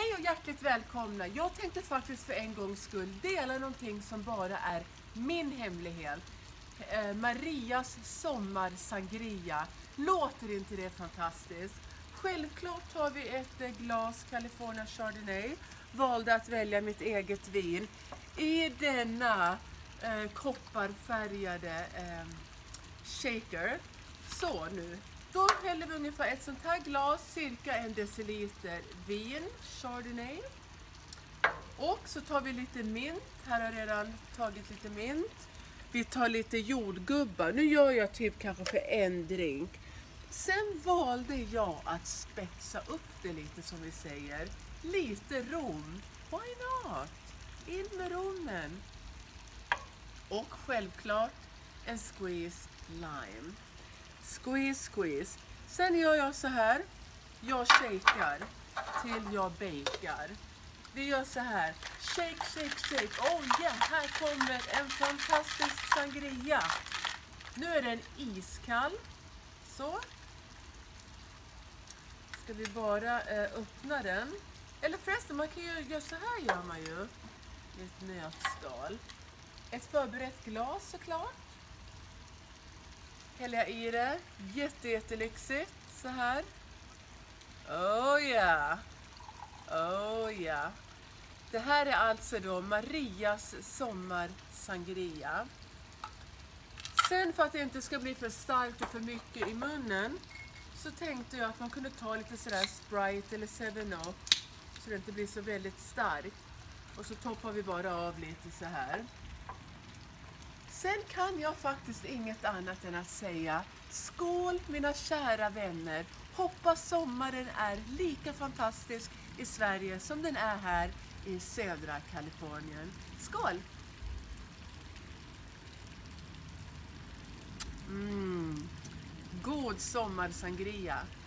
Hej och hjärtligt välkomna. Jag tänkte faktiskt för en gångs skull dela någonting som bara är min hemlighet. Marias sommarsangria. Låter inte det fantastiskt? Självklart har vi ett glas California Chardonnay. Valde att välja mitt eget vin i denna kopparfärgade shaker. Så nu. Då häller vi ungefär ett sånt här glas, cirka 1 deciliter vin, Chardonnay. Och så tar vi lite mint, här har jag redan tagit lite mint. Vi tar lite jordgubbar, nu gör jag typ kanske för en drink. Sen valde jag att spetsa upp det lite som vi säger. Lite rom, why not? In med rommen. Och självklart en squeeze lime. Squeeze. Sen gör jag så här. Jag shakar till jag bakar. Vi gör så här. Shake. Oh yeah, här kommer en fantastisk sangria. Nu är den iskall. Så. Ska vi bara öppna den. Eller förresten, man kan ju göra så här gör man ju. I ett nötskal. Ett förberett glas såklart. Häller jag i det. Jättelyxigt. Så här. Oh yeah. Det här är alltså då Marias sommarsangria. Sen för att det inte ska bli för starkt och för mycket i munnen så tänkte jag att man kunde ta lite sådär Sprite eller 7-Up så det inte blir så väldigt starkt. Och så toppar vi bara av lite så här. Sen kan jag faktiskt inget annat än att säga skål mina kära vänner. Hoppas sommaren är lika fantastisk i Sverige som den är här i södra Kalifornien. Skål! God sommarsangria.